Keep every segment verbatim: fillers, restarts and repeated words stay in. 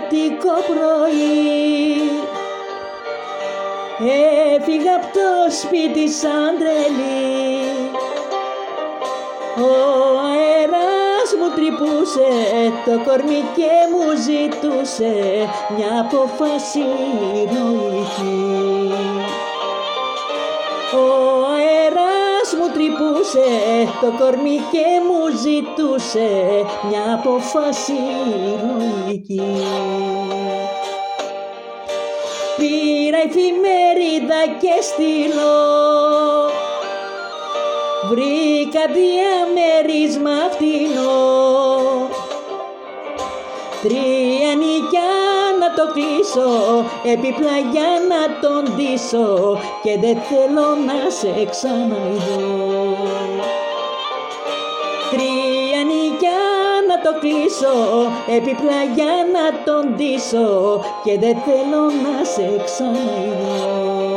χειμωνιάτικο πρωί έφυγα απ' το σπίτι σαν τρελή. Ο αέρας μου τρυπούσε το κορμί και μου ζητούσε μια απόφαση ηρωική. Ο αέρας μου τρυπούσε το κορμί και μου ζητούσε μια απόφαση ηρωική. Πήρα εφημερίδα και στυλό, βρήκα διαμέρισμα φτηνό, τρία νοικιά να το κλείσω, έπιπλα για να τον ντύσω και δεν θέλω να σε ξαναειδώ. Τρία νοικιά να το κλείσω, έπιπλα για να τον ντύσω και δεν θέλω να σε ξαναειδώ.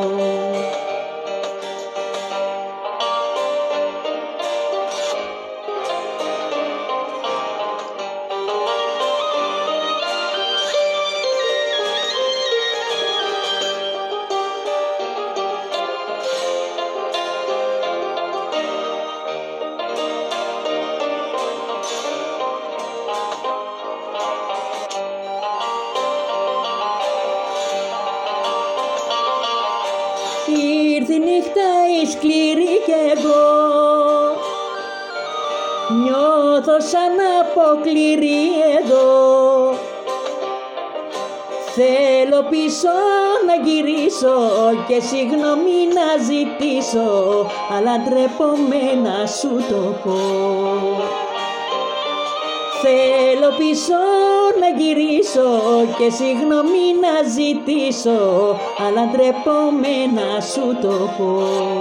Ήρθε η νύχτα η σκληρή κι εγώ νιώθω σαν αποκληρή εδώ. Θέλω πίσω να γυρίσω και συγγνώμη να ζητήσω, αλλά ντρέπομαι να σου το πω. Θέλω πίσω να γυρίσω και συγγνώμη να ζητήσω, αλλά ντρέπομαι να σου το πω.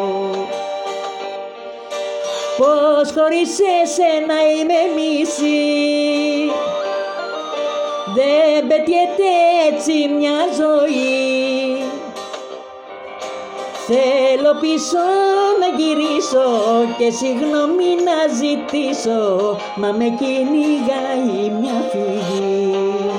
Πως χωρίς εσένα είμαι μισή, δεν πετιέται έτσι μια ζωή. Θέλω πίσω να γυρίσω και συγγνώμη να ζητήσω, μα με κυνηγάει μια φυγή.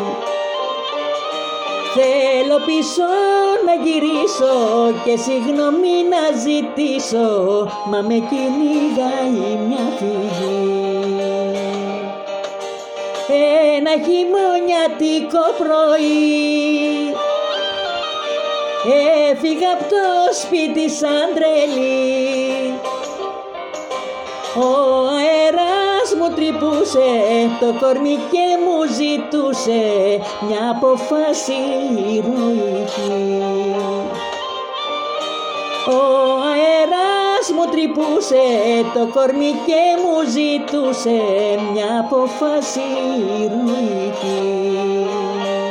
Θέλω πίσω να γυρίσω και συγγνώμη να ζητήσω, μα με κυνηγάει μια φυγή. Ένα χειμωνιάτικο πρωί έφυγα απ' το σπίτι σαν τρελή. Ο αέρας μου τρυπούσε το κορμί και μου ζητούσε μια απόφαση ηρωική. Ο αέρας μου τρυπούσε το κορμί και μου ζητούσε μια απόφαση ηρωική.